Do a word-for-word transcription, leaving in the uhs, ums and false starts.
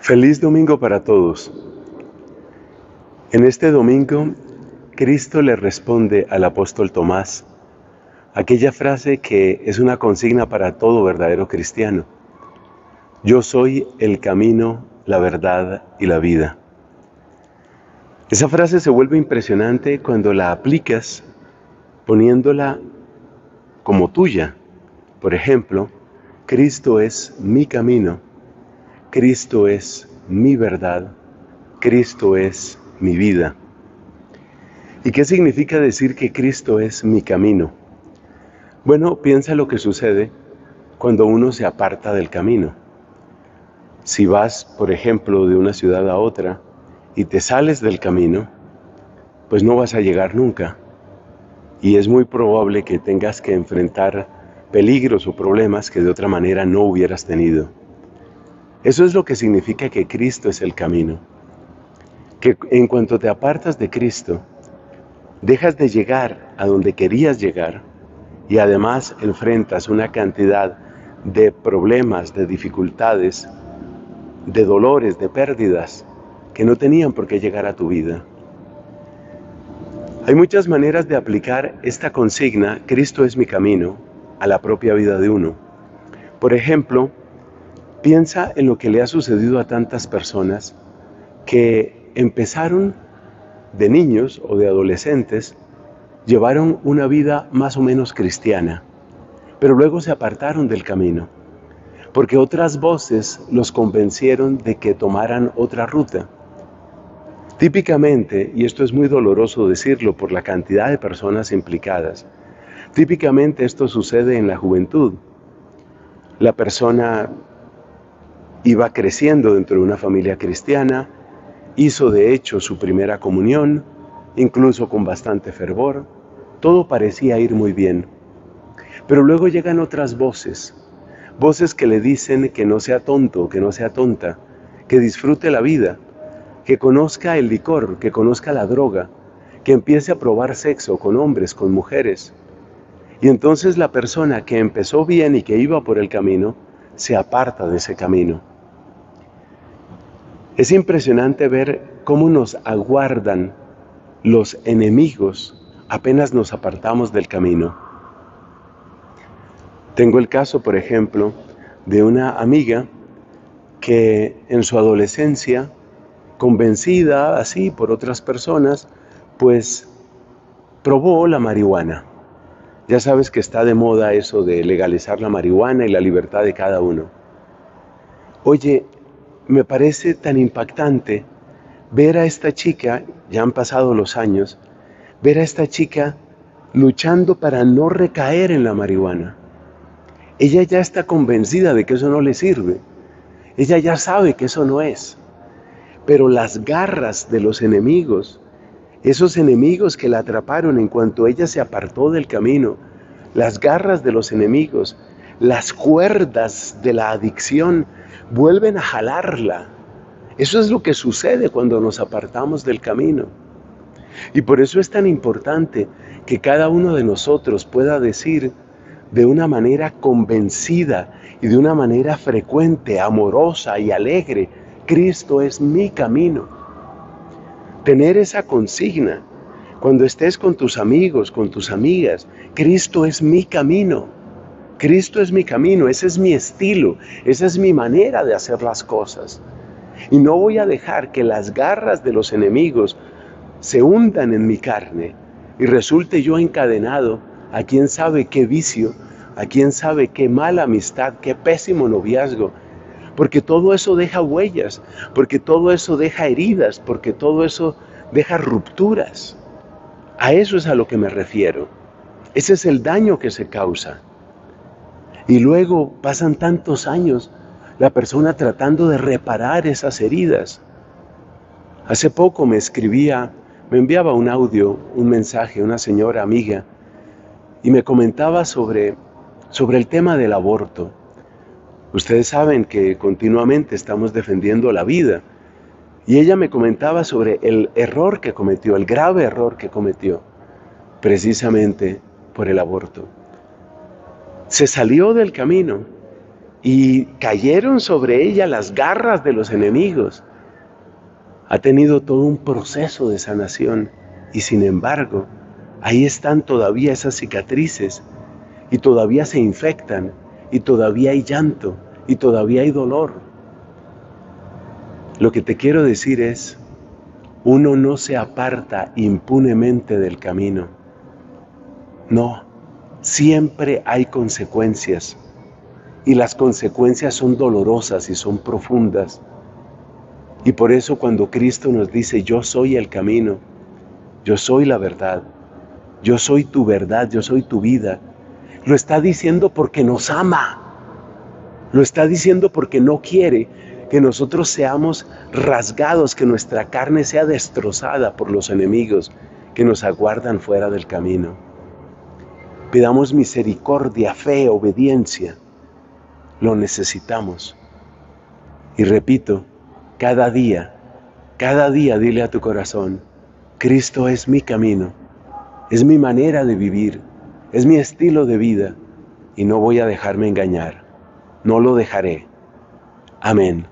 Feliz domingo para todos. En este domingo, Cristo le responde al apóstol Tomás aquella frase que es una consigna para todo verdadero cristiano. Yo soy el camino, la verdad y la vida. Esa frase se vuelve impresionante cuando la aplicas poniéndola como tuya. Por ejemplo, Cristo es mi camino, Cristo es mi verdad, Cristo es mi vida. ¿Y qué significa decir que Cristo es mi camino? Bueno, piensa lo que sucede cuando uno se aparta del camino. Si vas, por ejemplo, de una ciudad a otra y te sales del camino, pues no vas a llegar nunca. Y es muy probable que tengas que enfrentar peligros o problemas que de otra manera no hubieras tenido. Eso es lo que significa que Cristo es el camino. Que en cuanto te apartas de Cristo, dejas de llegar a donde querías llegar y además enfrentas una cantidad de problemas, de dificultades, de dolores, de pérdidas que no tenían por qué llegar a tu vida. Hay muchas maneras de aplicar esta consigna, Cristo es mi camino, a la propia vida de uno. Por ejemplo, piensa en lo que le ha sucedido a tantas personas que empezaron de niños o de adolescentes, llevaron una vida más o menos cristiana, pero luego se apartaron del camino, porque otras voces los convencieron de que tomaran otra ruta. Típicamente, y esto es muy doloroso decirlo por la cantidad de personas implicadas, típicamente esto sucede en la juventud. La persona iba creciendo dentro de una familia cristiana, hizo de hecho su primera comunión, incluso con bastante fervor, todo parecía ir muy bien. Pero luego llegan otras voces, voces que le dicen que no sea tonto, que no sea tonta, que disfrute la vida, que conozca el licor, que conozca la droga, que empiece a probar sexo con hombres, con mujeres. Y entonces la persona que empezó bien y que iba por el camino, se aparta de ese camino. Es impresionante ver cómo nos aguardan los enemigos apenas nos apartamos del camino. Tengo el caso, por ejemplo, de una amiga que en su adolescencia, convencida así por otras personas, pues probó la marihuana. Ya sabes que está de moda eso de legalizar la marihuana y la libertad de cada uno. Oye, me parece tan impactante ver a esta chica, ya han pasado los años, ver a esta chica luchando para no recaer en la marihuana. Ella ya está convencida de que eso no le sirve. Ella ya sabe que eso no es. Pero las garras de los enemigos, esos enemigos que la atraparon en cuanto ella se apartó del camino, las garras de los enemigos, las cuerdas de la adicción, vuelven a jalarla. Eso es lo que sucede cuando nos apartamos del camino. Y por eso es tan importante que cada uno de nosotros pueda decir de una manera convencida y de una manera frecuente, amorosa y alegre, Cristo es mi camino. Tener esa consigna cuando estés con tus amigos, con tus amigas, Cristo es mi camino. Cristo es mi camino, ese es mi estilo, esa es mi manera de hacer las cosas. Y no voy a dejar que las garras de los enemigos se hundan en mi carne y resulte yo encadenado a quién sabe qué vicio, a quién sabe qué mala amistad, qué pésimo noviazgo, porque todo eso deja huellas, porque todo eso deja heridas, porque todo eso deja rupturas. A eso es a lo que me refiero. Ese es el daño que se causa. Y luego pasan tantos años la persona tratando de reparar esas heridas. Hace poco me escribía, me enviaba un audio, un mensaje, una señora amiga, y me comentaba sobre, sobre el tema del aborto. Ustedes saben que continuamente estamos defendiendo la vida, y ella me comentaba sobre el error que cometió, el grave error que cometió, precisamente por el aborto. Se salió del camino y cayeron sobre ella las garras de los enemigos. Ha tenido todo un proceso de sanación y sin embargo, ahí están todavía esas cicatrices y todavía se infectan y todavía hay llanto y todavía hay dolor. Lo que te quiero decir es, uno no se aparta impunemente del camino. No, siempre hay consecuencias y las consecuencias son dolorosas y son profundas. Y por eso cuando Cristo nos dice, yo soy el camino, yo soy la verdad, yo soy tu verdad, yo soy tu vida, lo está diciendo porque nos ama. Lo está diciendo porque no quiere que nosotros seamos rasgados, que nuestra carne sea destrozada por los enemigos que nos aguardan fuera del camino. Pidamos misericordia, fe, obediencia. Lo necesitamos. Y repito, cada día, cada día dile a tu corazón, Cristo es mi camino, es mi manera de vivir, es mi estilo de vida y no voy a dejarme engañar. No lo dejaré. Amén.